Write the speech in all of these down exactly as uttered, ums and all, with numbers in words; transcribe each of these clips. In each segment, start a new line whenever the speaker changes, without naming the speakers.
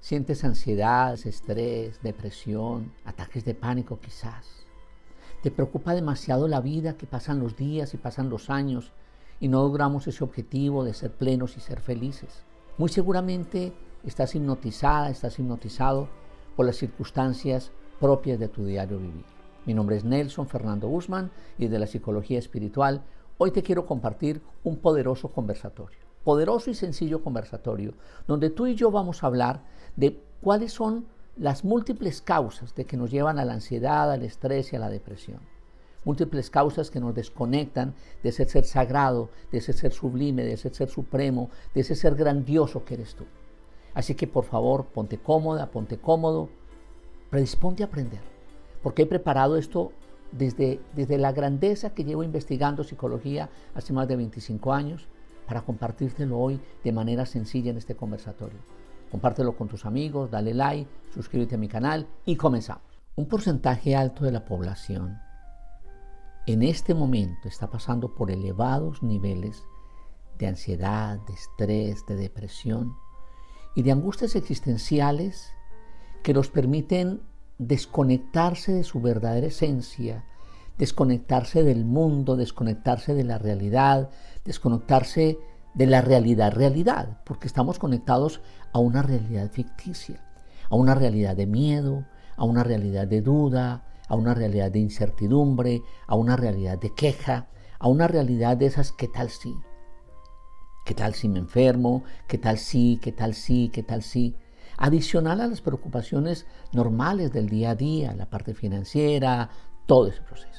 Sientes ansiedad, estrés, depresión, ataques de pánico quizás. Te preocupa demasiado la vida, que pasan los días y pasan los años y no logramos ese objetivo de ser plenos y ser felices. Muy seguramente estás hipnotizada, estás hipnotizado por las circunstancias propias de tu diario vivir. Mi nombre es Nelson Fernando Guzmán y desde la psicología espiritual hoy te quiero compartir un poderoso conversatorio. Poderoso y sencillo conversatorio, donde tú y yo vamos a hablar de cuáles son las múltiples causas de que nos llevan a la ansiedad, al estrés y a la depresión. Múltiples causas que nos desconectan de ese ser sagrado, de ese ser sublime, de ese ser supremo, de ese ser grandioso que eres tú. Así que por favor, ponte cómoda, ponte cómodo, predisponte a aprender, porque he preparado esto desde, desde la grandeza que llevo investigando psicología hace más de veinticinco años, para compartírtelo hoy de manera sencilla en este conversatorio. Compártelo con tus amigos, dale like, suscríbete a mi canal y comenzamos. Un porcentaje alto de la población en este momento está pasando por elevados niveles de ansiedad, de estrés, de depresión y de angustias existenciales que los permiten desconectarse de su verdadera esencia, desconectarse del mundo, desconectarse de la realidad, desconectarse de la realidad, realidad, porque estamos conectados a una realidad ficticia, a una realidad de miedo, a una realidad de duda, a una realidad de incertidumbre, a una realidad de queja, a una realidad de esas ¿qué tal si? ¿Qué tal si me enfermo? ¿Qué tal si? ¿Qué tal si? ¿Qué tal si? Adicional a las preocupaciones normales del día a día, la parte financiera, todo ese proceso.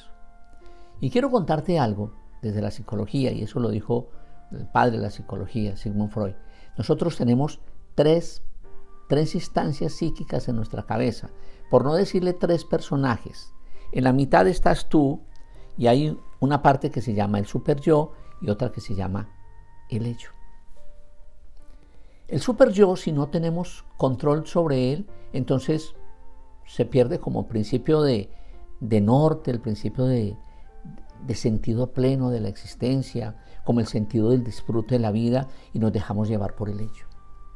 Y quiero contarte algo desde la psicología, y eso lo dijo el padre de la psicología, Sigmund Freud. Nosotros tenemos tres, tres instancias psíquicas en nuestra cabeza, por no decirle tres personajes. En la mitad estás tú, y hay una parte que se llama el super yo y otra que se llama el ello. El super yo, si no tenemos control sobre él, entonces se pierde como principio de, de norte, el principio de, de sentido pleno de la existencia, como el sentido del disfrute de la vida, y nos dejamos llevar por el ello.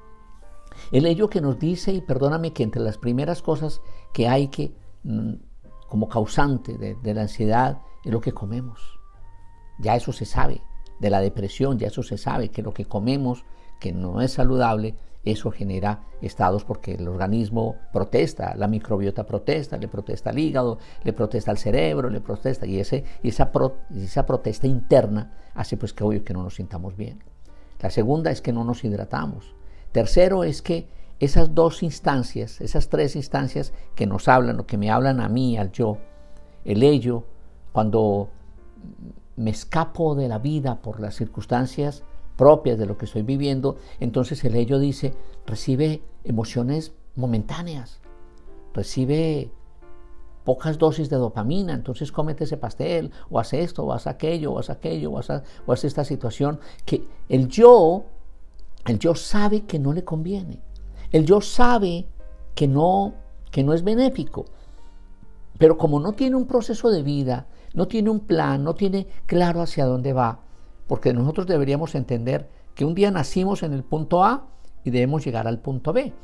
El ello que nos dice, y perdóname, que entre las primeras cosas que hay que, como causante de, de la ansiedad, es lo que comemos. Ya eso se sabe. De la depresión, ya eso se sabe, que lo que comemos, que no es saludable, eso genera estados porque el organismo protesta, la microbiota protesta, le protesta al hígado, le protesta al cerebro, le protesta, y, ese, y esa, pro, esa protesta interna hace pues que obvio que no nos sintamos bien. La segunda es que no nos hidratamos. Tercero es que esas dos instancias, esas tres instancias que nos hablan o que me hablan a mí, al yo, el ello, cuando me escapo de la vida por las circunstancias propias de lo que estoy viviendo, entonces el ello dice, recibe emociones momentáneas, recibe pocas dosis de dopamina, entonces cómete ese pastel, o haz esto, o haz aquello, o haz aquello, o haz, o haz esta situación, que el yo, el yo sabe que no le conviene, el yo sabe que no, que no es benéfico, pero como no tiene un proceso de vida, no tiene un plan, no tiene claro hacia dónde va, porque nosotros deberíamos entender que un día nacimos en el punto A y debemos llegar al punto B.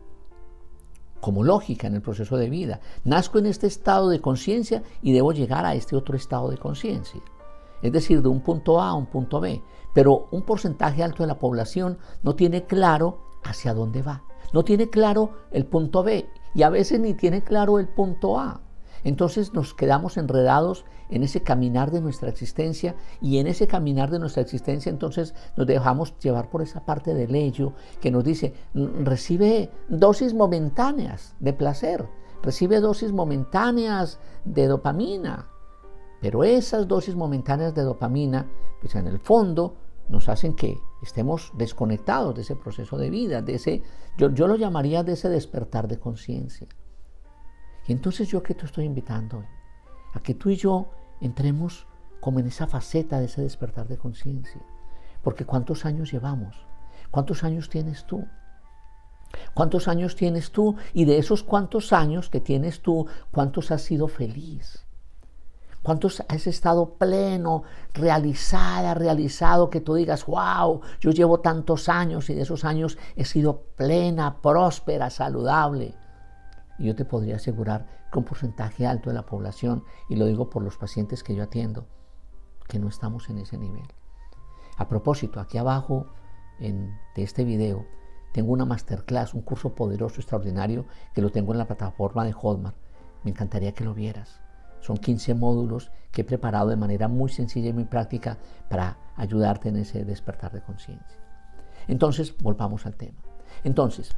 Como lógica en el proceso de vida. Nazco en este estado de conciencia y debo llegar a este otro estado de conciencia. Es decir, de un punto A a un punto B. Pero un porcentaje alto de la población no tiene claro hacia dónde va. No tiene claro el punto B y a veces ni tiene claro el punto A. Entonces nos quedamos enredados en ese caminar de nuestra existencia, y en ese caminar de nuestra existencia entonces nos dejamos llevar por esa parte del ello que nos dice, recibe dosis momentáneas de placer, recibe dosis momentáneas de dopamina, pero esas dosis momentáneas de dopamina, pues en el fondo nos hacen que estemos desconectados de ese proceso de vida, de ese, yo, yo lo llamaría de ese despertar de conciencia. Y entonces yo que te estoy invitando hoy, a que tú y yo entremos como en esa faceta de ese despertar de conciencia. Porque ¿cuántos años llevamos? ¿Cuántos años tienes tú? ¿Cuántos años tienes tú? Y de esos cuántos años que tienes tú, ¿cuántos has sido feliz? ¿Cuántos has estado pleno, realizada, realizado, que tú digas, wow, yo llevo tantos años y de esos años he sido plena, próspera, saludable? Y yo te podría asegurar que un porcentaje alto de la población, y lo digo por los pacientes que yo atiendo, que no estamos en ese nivel. A propósito, aquí abajo en, de este video tengo una masterclass, un curso poderoso, extraordinario, que lo tengo en la plataforma de Hotmart. Me encantaría que lo vieras. Son quince módulos que he preparado de manera muy sencilla y muy práctica para ayudarte en ese despertar de conciencia. Entonces, volvamos al tema. Entonces,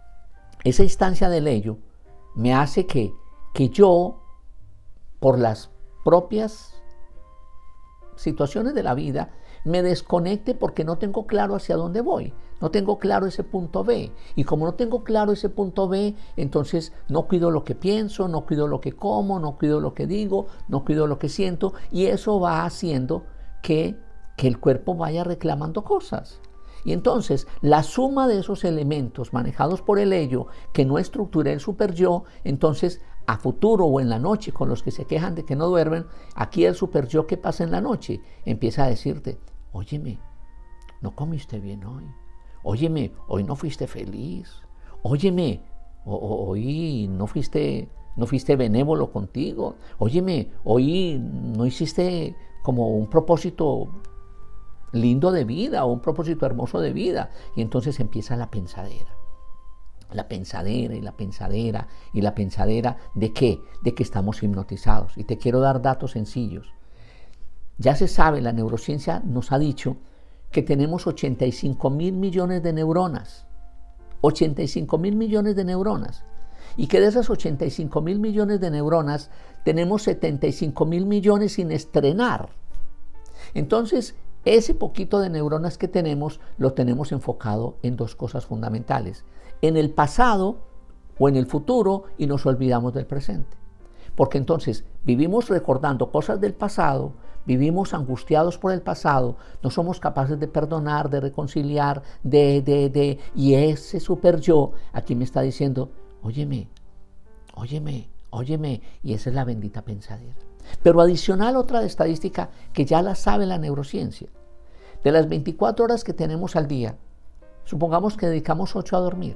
esa instancia del ello me hace que, que yo, por las propias situaciones de la vida, me desconecte porque no tengo claro hacia dónde voy, no tengo claro ese punto B, y como no tengo claro ese punto B, entonces no cuido lo que pienso, no cuido lo que como, no cuido lo que digo, no cuido lo que siento, y eso va haciendo que, que el cuerpo vaya reclamando cosas. Y entonces la suma de esos elementos manejados por el ello, que no estructura el super yo, entonces a futuro o en la noche, con los que se quejan de que no duermen, aquí el super yo que pasa en la noche empieza a decirte, óyeme, no comiste bien hoy, óyeme, hoy no fuiste feliz, óyeme, o, o, hoy no fuiste, no fuiste benévolo contigo, óyeme, hoy no hiciste como un propósito lindo de vida o un propósito hermoso de vida. Y entonces empieza la pensadera. La pensadera y la pensadera y la pensadera ¿de qué? De que estamos hipnotizados. Y te quiero dar datos sencillos. Ya se sabe, la neurociencia nos ha dicho que tenemos ochenta y cinco mil millones de neuronas. ochenta y cinco mil millones de neuronas. Y que de esas ochenta y cinco mil millones de neuronas tenemos setenta y cinco mil millones sin estrenar. Entonces, ese poquito de neuronas que tenemos, lo tenemos enfocado en dos cosas fundamentales. En el pasado o en el futuro, y nos olvidamos del presente. Porque entonces vivimos recordando cosas del pasado, vivimos angustiados por el pasado, no somos capaces de perdonar, de reconciliar, de, de, de, y ese super yo aquí me está diciendo, óyeme, óyeme, óyeme, y esa es la bendita pensadera. Pero adicional otra estadística que ya la sabe la neurociencia. De las veinticuatro horas que tenemos al día, supongamos que dedicamos ocho a dormir,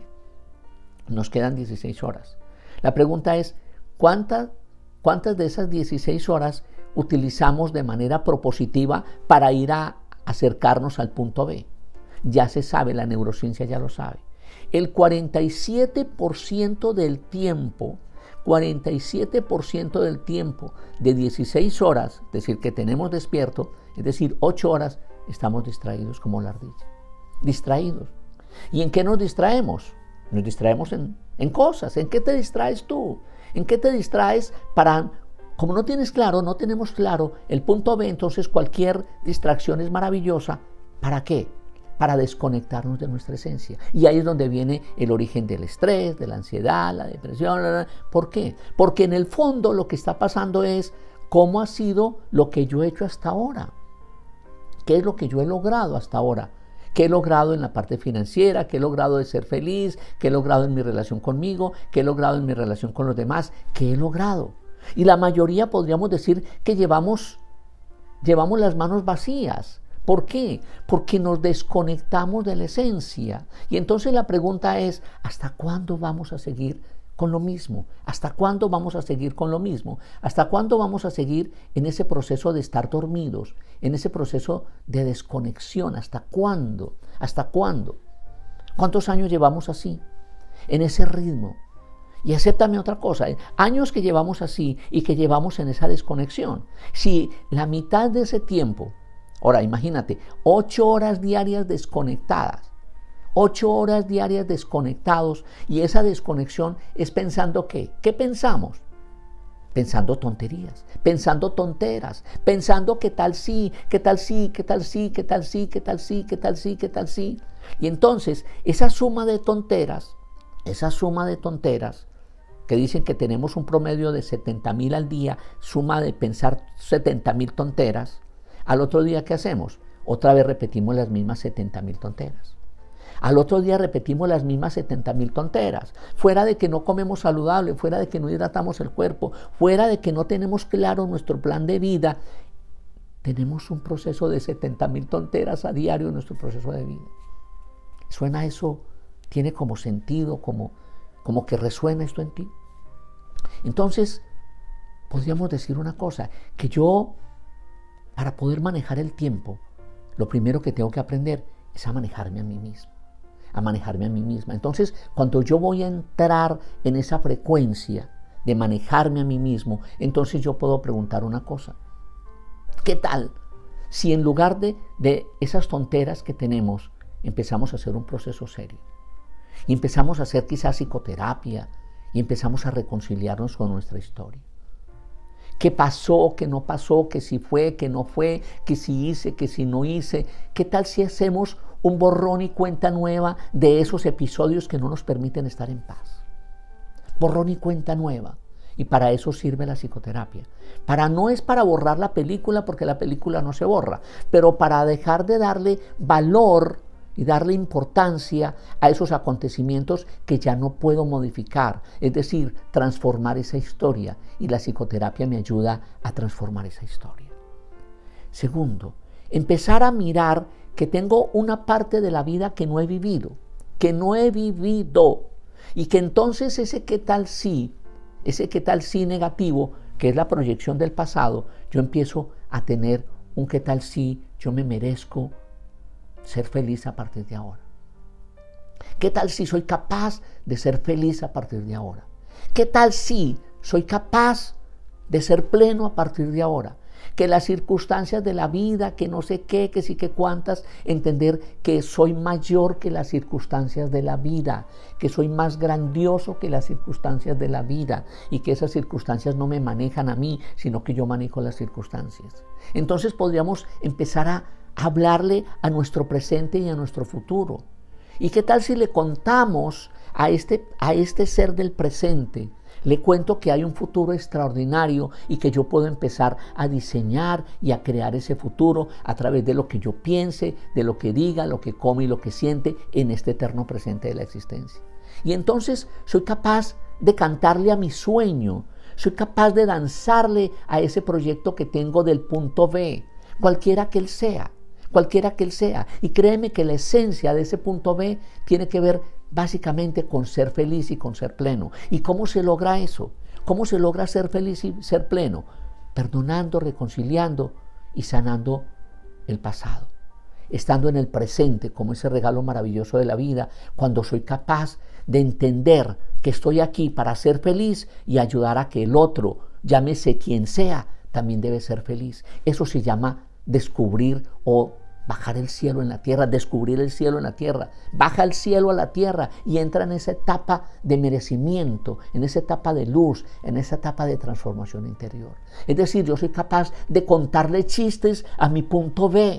nos quedan dieciséis horas. La pregunta es, ¿cuántas, cuántas de esas dieciséis horas utilizamos de manera propositiva para ir a acercarnos al punto B? Ya se sabe, la neurociencia ya lo sabe. El cuarenta y siete por ciento del tiempo cuarenta y siete por ciento del tiempo de dieciséis horas, es decir, que tenemos despierto, es decir, ocho horas, estamos distraídos como la ardilla. Distraídos. ¿Y en qué nos distraemos? Nos distraemos en, en cosas. ¿En qué te distraes tú? ¿En qué te distraes para, como no tienes claro, no tenemos claro el punto B, entonces cualquier distracción es maravillosa? ¿Para qué? Para desconectarnos de nuestra esencia. Y ahí es donde viene el origen del estrés, de la ansiedad, la depresión. ¿Por qué? Porque en el fondo lo que está pasando es cómo ha sido lo que yo he hecho hasta ahora. ¿Qué es lo que yo he logrado hasta ahora? ¿Qué he logrado en la parte financiera? ¿Qué he logrado de ser feliz? ¿Qué he logrado en mi relación conmigo? ¿Qué he logrado en mi relación con los demás? ¿Qué he logrado? Y la mayoría podríamos decir que llevamos, llevamos las manos vacías. ¿Por qué? Porque nos desconectamos de la esencia. Y entonces la pregunta es, ¿hasta cuándo vamos a seguir con lo mismo? ¿Hasta cuándo vamos a seguir con lo mismo? ¿Hasta cuándo vamos a seguir en ese proceso de estar dormidos? En ese proceso de desconexión. ¿Hasta cuándo? ¿Hasta cuándo? ¿Cuántos años llevamos así? En ese ritmo. Y acéptame otra cosa, ¿eh? Años que llevamos así y que llevamos en esa desconexión. Si la mitad de ese tiempo, ahora imagínate, ocho horas diarias desconectadas, ocho horas diarias desconectados, y esa desconexión es pensando ¿qué? ¿Qué pensamos? Pensando tonterías, pensando tonteras, pensando qué tal sí, qué tal sí, qué tal sí, qué tal sí, qué tal sí, qué tal sí, qué tal sí. Y entonces esa suma de tonteras, esa suma de tonteras, que dicen que tenemos un promedio de setenta mil al día, suma de pensar setenta mil tonteras, al otro día ¿qué hacemos? Otra vez repetimos las mismas setenta mil tonteras. Al otro día repetimos las mismas setenta mil tonteras. Fuera de que no comemos saludable, fuera de que no hidratamos el cuerpo, fuera de que no tenemos claro nuestro plan de vida, tenemos un proceso de setenta mil tonteras a diario en nuestro proceso de vida. ¿Suena eso? ¿Tiene como sentido, como, como que resuena esto en ti? Entonces, podríamos decir una cosa, que yo, para poder manejar el tiempo, lo primero que tengo que aprender es a manejarme a mí mismo, a manejarme a mí misma. Entonces, cuando yo voy a entrar en esa frecuencia de manejarme a mí mismo, entonces yo puedo preguntar una cosa. ¿Qué tal si en lugar de, de esas tonteras que tenemos, empezamos a hacer un proceso serio? Y empezamos a hacer quizás psicoterapia y empezamos a reconciliarnos con nuestra historia. ¿Qué pasó, qué no pasó, qué si fue, qué no fue, qué si hice, qué si no hice? ¿Qué tal si hacemos un borrón y cuenta nueva de esos episodios que no nos permiten estar en paz? Borrón y cuenta nueva. Y para eso sirve la psicoterapia. Para no es para borrar la película, porque la película no se borra, pero para dejar de darle valor y darle importancia a esos acontecimientos que ya no puedo modificar, es decir, transformar esa historia, y la psicoterapia me ayuda a transformar esa historia. Segundo, empezar a mirar que tengo una parte de la vida que no he vivido, que no he vivido, y que entonces ese qué tal sí, ese qué tal sí negativo, que es la proyección del pasado, yo empiezo a tener un qué tal sí, yo me merezco ser feliz a partir de ahora. ¿Qué tal si soy capaz de ser feliz a partir de ahora? ¿Qué tal si soy capaz de ser pleno a partir de ahora? Que las circunstancias de la vida, que no sé qué, que sí que cuántas, entender que soy mayor que las circunstancias de la vida, que soy más grandioso que las circunstancias de la vida y que esas circunstancias no me manejan a mí, sino que yo manejo las circunstancias. Entonces podríamos empezar a hablarle a nuestro presente y a nuestro futuro. ¿Y qué tal si le contamos a este, a este ser del presente? Le cuento que hay un futuro extraordinario y que yo puedo empezar a diseñar y a crear ese futuro a través de lo que yo piense, de lo que diga, lo que come y lo que siente en este eterno presente de la existencia. Y entonces soy capaz de cantarle a mi sueño, soy capaz de danzarle a ese proyecto que tengo del punto B, cualquiera que él sea. Cualquiera que él sea. Y créeme que la esencia de ese punto B tiene que ver básicamente con ser feliz y con ser pleno. ¿Y cómo se logra eso? ¿Cómo se logra ser feliz y ser pleno? Perdonando, reconciliando y sanando el pasado. Estando en el presente como ese regalo maravilloso de la vida, cuando soy capaz de entender que estoy aquí para ser feliz y ayudar a que el otro, llámese quien sea, también debe ser feliz. Eso se llama descubrir o bajar el cielo en la tierra, descubrir el cielo en la tierra. Baja el cielo a la tierra y entra en esa etapa de merecimiento, en esa etapa de luz, en esa etapa de transformación interior. Es decir, yo soy capaz de contarle chistes a mi punto B.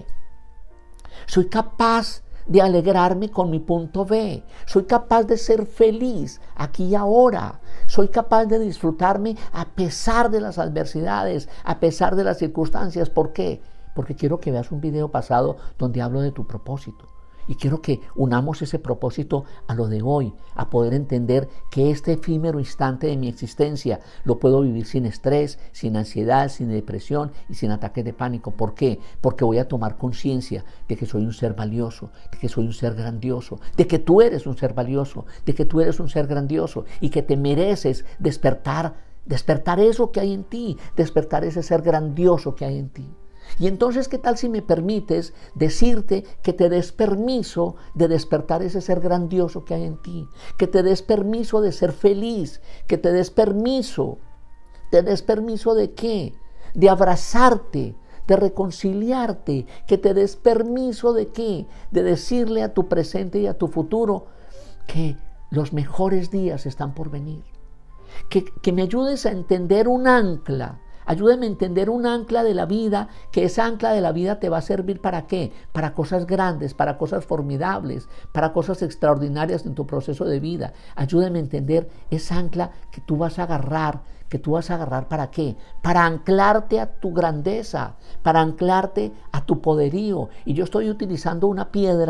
Soy capaz de alegrarme con mi punto B. Soy capaz de ser feliz aquí y ahora. Soy capaz de disfrutarme a pesar de las adversidades, a pesar de las circunstancias. ¿Por qué? Porque quiero que veas un video pasado donde hablo de tu propósito. Y quiero que unamos ese propósito a lo de hoy, a poder entender que este efímero instante de mi existencia lo puedo vivir sin estrés, sin ansiedad, sin depresión y sin ataques de pánico. ¿Por qué? Porque voy a tomar conciencia de que soy un ser valioso, de que soy un ser grandioso, de que tú eres un ser valioso, de que tú eres un ser grandioso y que te mereces despertar, despertar eso que hay en ti, despertar ese ser grandioso que hay en ti. Y entonces, ¿qué tal si me permites decirte que te des permiso de despertar ese ser grandioso que hay en ti? Que te des permiso de ser feliz, que te des permiso. ¿Te des permiso de qué? De abrazarte, de reconciliarte, que te des permiso de qué? De decirle a tu presente y a tu futuro que los mejores días están por venir. Que, que me ayudes a entender un ancla. Ayúdame a entender un ancla de la vida, que esa ancla de la vida te va a servir ¿para qué? Para cosas grandes, para cosas formidables, para cosas extraordinarias en tu proceso de vida. Ayúdame a entender esa ancla que tú vas a agarrar, que tú vas a agarrar ¿para qué? Para anclarte a tu grandeza, para anclarte a tu poderío. Y yo estoy utilizando una piedra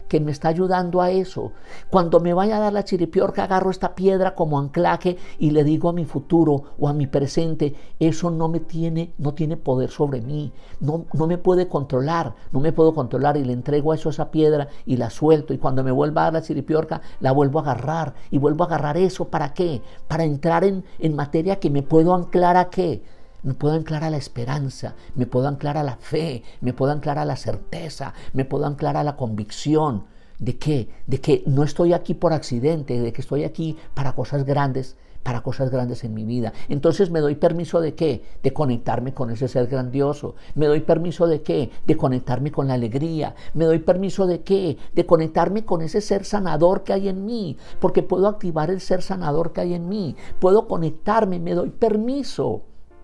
que me está ayudando a eso. Cuando me vaya a dar la chiripiorca, agarro esta piedra como anclaje y le digo a mi futuro o a mi presente, eso no me tiene, no tiene poder sobre mí, no, no me puede controlar, no me puedo controlar, y le entrego a eso esa piedra y la suelto, y cuando me vuelva a dar la chiripiorca, la vuelvo a agarrar y vuelvo a agarrar eso. ¿Para qué? Para entrar en, en materia que me puedo anclar a qué. Me puedo anclar a la esperanza, me puedo anclar a la fe, me puedo anclar a la certeza, me puedo anclar a la convicción. ¿De qué? De que no estoy aquí por accidente, de que estoy aquí para cosas grandes, para cosas grandes en mi vida. Entonces me doy permiso de qué? De conectarme con ese ser grandioso. Me doy permiso de qué? De conectarme con la alegría. Me doy permiso de qué? De conectarme con ese ser sanador que hay en mí, porque puedo activar el ser sanador que hay en mí. Puedo conectarme, me doy permiso.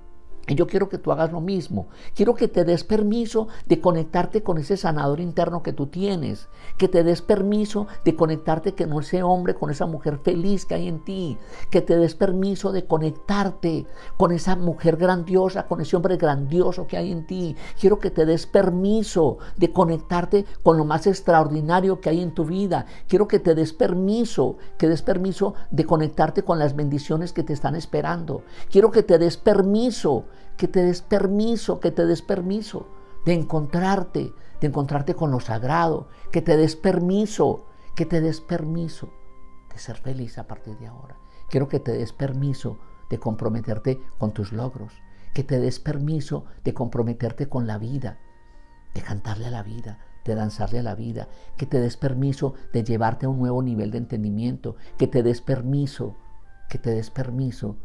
Y yo quiero que tú hagas lo mismo. Quiero que te des permiso de conectarte con ese sanador interno que tú tienes. Que te des permiso de conectarte con ese hombre, con esa mujer feliz que hay en ti. Que te des permiso de conectarte con esa mujer grandiosa, con ese hombre grandioso que hay en ti. Quiero que te des permiso de conectarte con lo más extraordinario que hay en tu vida. Quiero que te des permiso, que des permiso de conectarte con las bendiciones que te están esperando. Quiero que te des permiso que te des permiso, que te des permiso de encontrarte, de encontrarte con lo sagrado, que te des permiso, que te des permiso de ser feliz a partir de ahora. Quiero que te des permiso de comprometerte con tus logros, que te des permiso de comprometerte con la vida, de cantarle a la vida, de danzarle a la vida, que te des permiso de llevarte a un nuevo nivel de entendimiento, que te des permiso, que te des permiso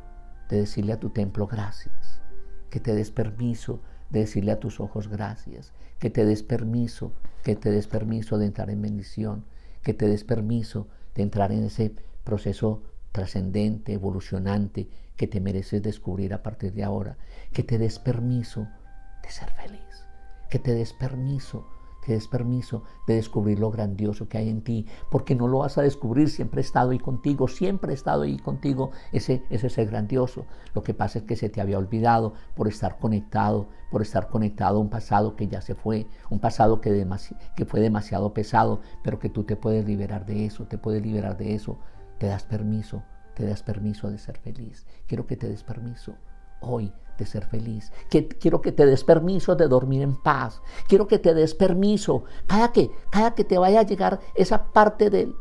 de decirle a tu templo gracias, que te des permiso de decirle a tus ojos gracias, que te des permiso, que te des permiso de entrar en bendición, que te des permiso de entrar en ese proceso trascendente, evolucionante, que te mereces descubrir a partir de ahora, que te des permiso de ser feliz, que te des permiso, que des permiso de descubrir lo grandioso que hay en ti, porque no lo vas a descubrir, siempre he estado ahí contigo, siempre he estado ahí contigo, ese, ese ser grandioso. Lo que pasa es que se te había olvidado por estar conectado, por estar conectado a un pasado que ya se fue, un pasado que, demasi- que fue demasiado pesado, pero que tú te puedes liberar de eso, te puedes liberar de eso, te das permiso, te das permiso de ser feliz. Quiero que te des permiso hoy de ser feliz. Que, quiero que te des permiso de dormir en paz. Quiero que te des permiso cada que, cada que te vaya a llegar esa parte del,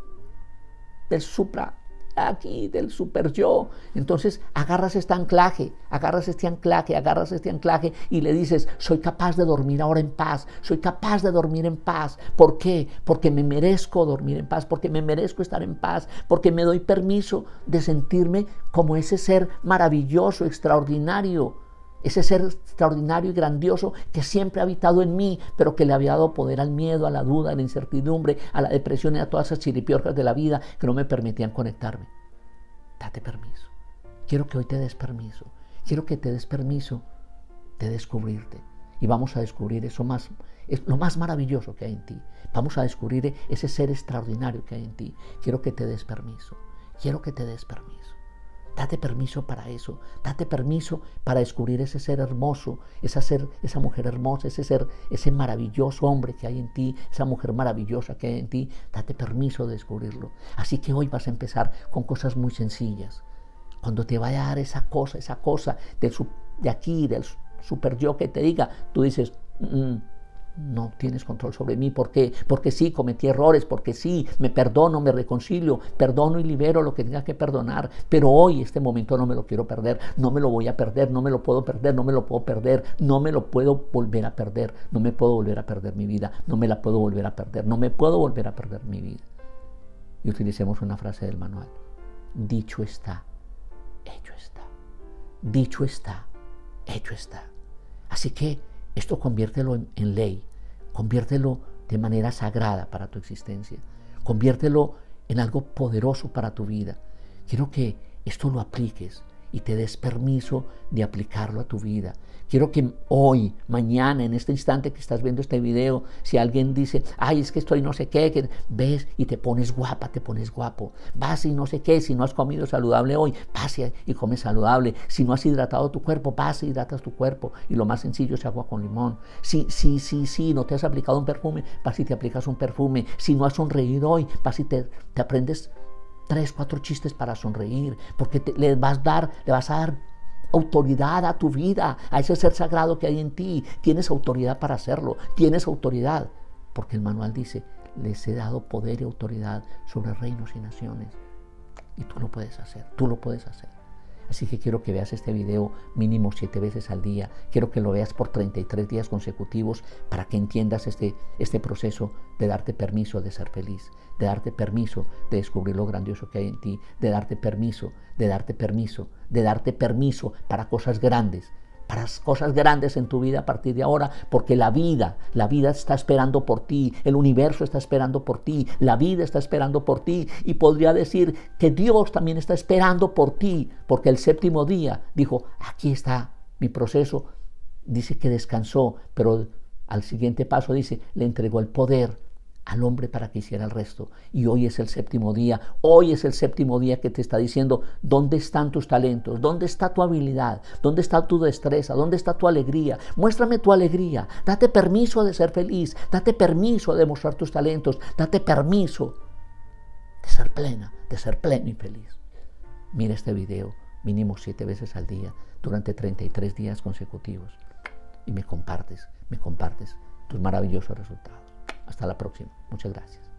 del supra, aquí, del super yo. Entonces agarras este anclaje, agarras este anclaje, agarras este anclaje y le dices, soy capaz de dormir ahora en paz, soy capaz de dormir en paz. ¿Por qué? Porque me merezco dormir en paz, porque me merezco estar en paz, porque me doy permiso de sentirme como ese ser maravilloso, extraordinario, ese ser extraordinario y grandioso que siempre ha habitado en mí, pero que le había dado poder al miedo, a la duda, a la incertidumbre, a la depresión y a todas esas chiripiorcas de la vida que no me permitían conectarme. Date permiso. Quiero que hoy te des permiso. Quiero que te des permiso de descubrirte. Y vamos a descubrir eso más, es lo más maravilloso que hay en ti. Vamos a descubrir ese ser extraordinario que hay en ti. Quiero que te des permiso. Quiero que te des permiso. Date permiso para eso, date permiso para descubrir ese ser hermoso, esa, ser, esa mujer hermosa, ese ser, ese maravilloso hombre que hay en ti, esa mujer maravillosa que hay en ti. Date permiso de descubrirlo. Así que hoy vas a empezar con cosas muy sencillas. Cuando te vaya a dar esa cosa, esa cosa del, de aquí, del super yo que te diga, tú dices, mm, no tienes control sobre mí. ¿Por qué? Porque sí, cometí errores, porque sí, me perdono, me reconcilio, perdono y libero lo que tenga que perdonar, pero hoy, este momento no me lo quiero perder, no me lo voy a perder, no me lo puedo perder, no me lo puedo perder, no me lo puedo volver a perder, no me puedo volver a perder mi vida, no me la puedo volver a perder, no me puedo volver a perder mi vida. Y utilicemos una frase del manual: dicho está, hecho está, dicho está, hecho está. Así que esto conviértelo en, en ley, conviértelo de manera sagrada para tu existencia, conviértelo en algo poderoso para tu vida. Quiero que esto lo apliques y te des permiso de aplicarlo a tu vida. Quiero que hoy, mañana, en este instante que estás viendo este video, si alguien dice, ay, es que estoy no sé qué, que ves y te pones guapa, te pones guapo, vas y no sé qué, si no has comido saludable hoy, vas y comes saludable, si no has hidratado tu cuerpo, vas y hidratas tu cuerpo, y lo más sencillo es agua con limón. Si, si, si, si no te has aplicado un perfume, vas y te aplicas un perfume. Si no has sonreído hoy, vas y te, te aprendes tres, cuatro chistes para sonreír, porque te, le, vas dar, le vas a dar autoridad a tu vida, a ese ser sagrado que hay en ti. Tienes autoridad para hacerlo, tienes autoridad, porque el manual dice, les he dado poder y autoridad sobre reinos y naciones, y tú lo puedes hacer, tú lo puedes hacer. Así que quiero que veas este video mínimo siete veces al día. Quiero que lo veas por treinta y tres días consecutivos para que entiendas este, este proceso de darte permiso de ser feliz, de darte permiso de descubrir lo grandioso que hay en ti, de darte permiso, de darte permiso, de darte permiso para cosas grandes, para cosas grandes en tu vida a partir de ahora, porque la vida, la vida está esperando por ti, el universo está esperando por ti, la vida está esperando por ti, y podría decir que Dios también está esperando por ti, porque el séptimo día dijo, aquí está mi proceso, dice que descansó, pero al siguiente paso dice, le entregó el poder al hombre para que hiciera el resto. Y hoy es el séptimo día, hoy es el séptimo día que te está diciendo, ¿dónde están tus talentos? ¿Dónde está tu habilidad? ¿Dónde está tu destreza? ¿Dónde está tu alegría? Muéstrame tu alegría, date permiso de ser feliz, date permiso de mostrar tus talentos, date permiso de ser plena, de ser pleno y feliz. Mira este video mínimo siete veces al día, durante treinta y tres días consecutivos, y me compartes, me compartes tus maravillosos resultados. Hasta la próxima. Muchas gracias.